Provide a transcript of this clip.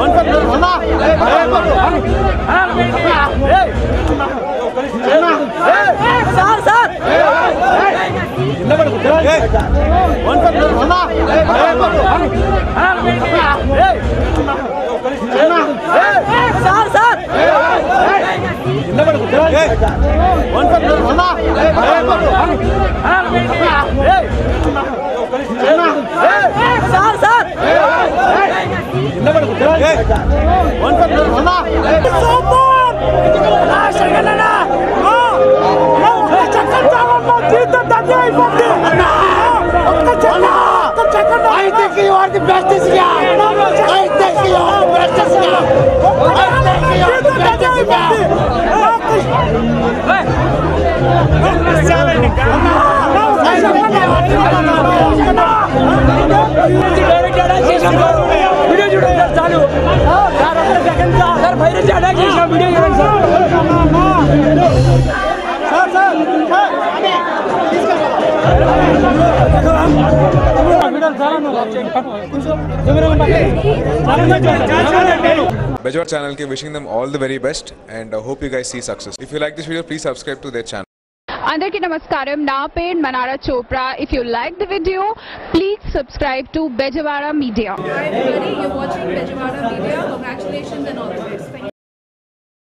I think you are the bestest guy. I think you are the bestest guy. I think you are the bestest Bejwara channel ke wishing them all the very best and hope you guys see success. If you like this video, please subscribe to their channel. Andarki namaskaram, na page Manara Chopra. If you like the video, please subscribe to Bejwara Media. Hi everybody, you're watching Bejwara Media. Congratulations and all the best.